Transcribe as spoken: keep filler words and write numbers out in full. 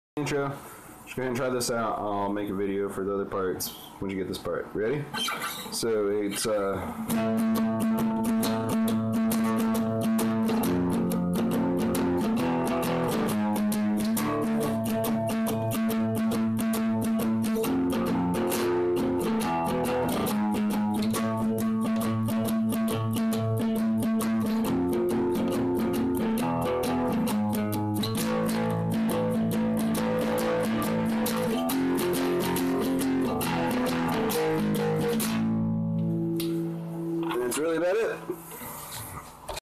Intro. Just go ahead and try this out. I'll make a video for the other parts when you get this part. Ready? So it's uh that's really about it.